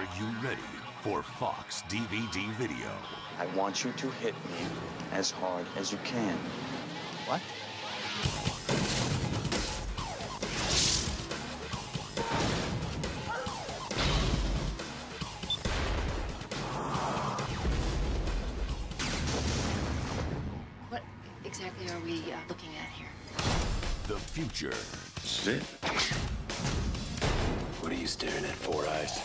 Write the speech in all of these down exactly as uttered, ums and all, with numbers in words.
you ready for Fox D V D Video? I want you to hit me as hard as you can. What? What exactly are we uh, looking at here? The future. This is it. What are you staring at, Four Eyes?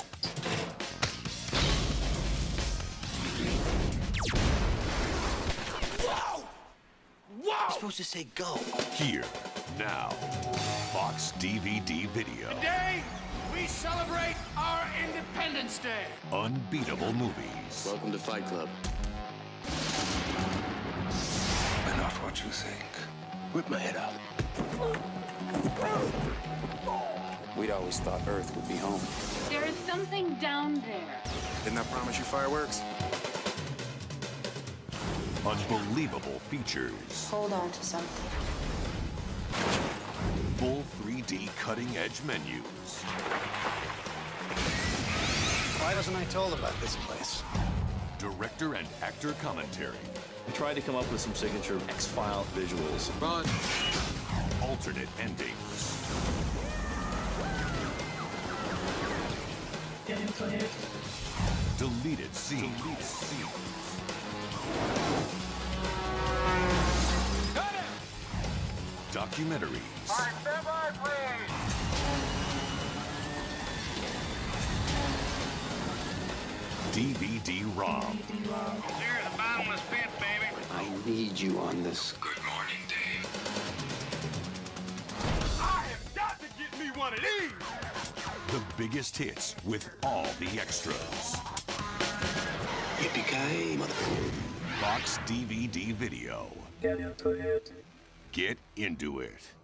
Whoa! Whoa! You're supposed to say go. Here, now. Fox D V D Video. Today, we celebrate our Independence Day. Unbeatable movies. Welcome to Fight Club. I'm not what you think. Whip my head out. We'd always thought Earth would be home. There is something down there. Didn't I promise you fireworks? Unbelievable features. Hold on to something. Full three D cutting-edge menus. Why wasn't I told about this place? Director and actor commentary. We tried to come up with some signature X-File visuals. Run. Alternate endings. Deleted scenes. Deleted scenes. Cut it! Documentaries. Stand by, please. D V D ROM. Here's the bottomless pit, baby. I need you on this. Good morning, Dave. I have got to get me one of these. The biggest hits with all the extras. Yippee-ki-yay, motherfucker. Fox D V D Video. Get into it.